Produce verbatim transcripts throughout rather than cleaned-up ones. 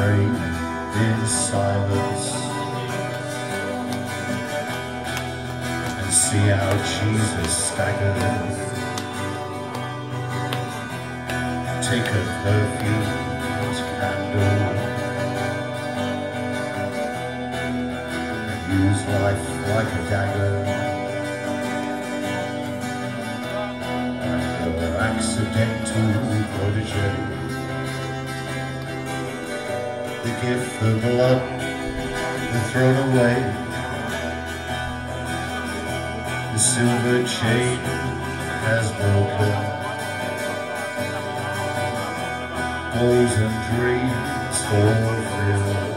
pray in silence and see how Jesus staggered. Take a perfumed candle and use life like a dagger. And your accidental protege, the gift of blood, the thrown away, the silver chain has broken, goals and dreams fulfilled,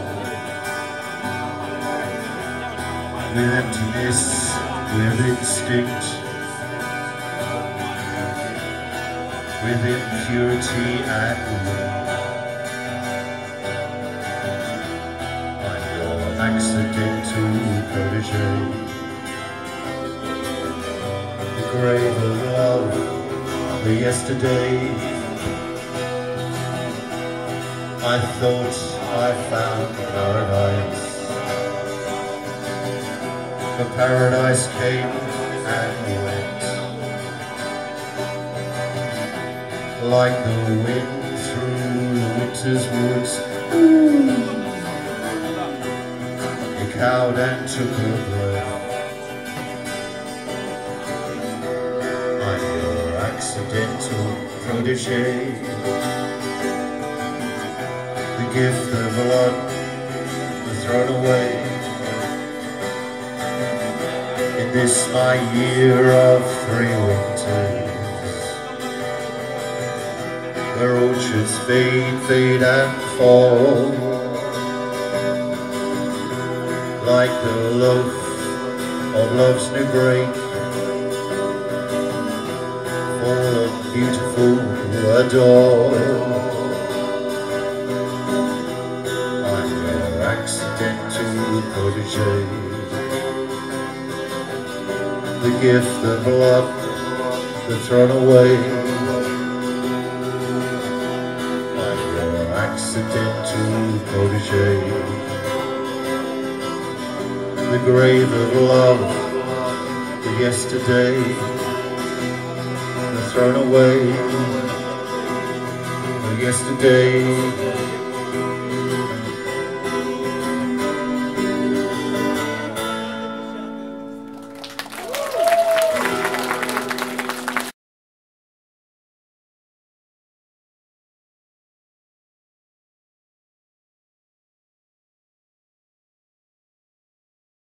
with emptiness, with instinct, with impurity and will. Accidental protege, the grave of love, the yesterday. I thought I found paradise, but paradise came and went, like the wind through the winter's woods. Cowed and took her breath. I'm your accidental protege, the gift of blood was thrown away. In this my year of three winters, where orchards fade, fade and fall, like the loaf of love's new break, full of beautiful adore. I'm your accidental protege, the gift of love that's thrown away. I'm your accidental protege, the grave of love, the yesterday, the thrown away, the yesterday.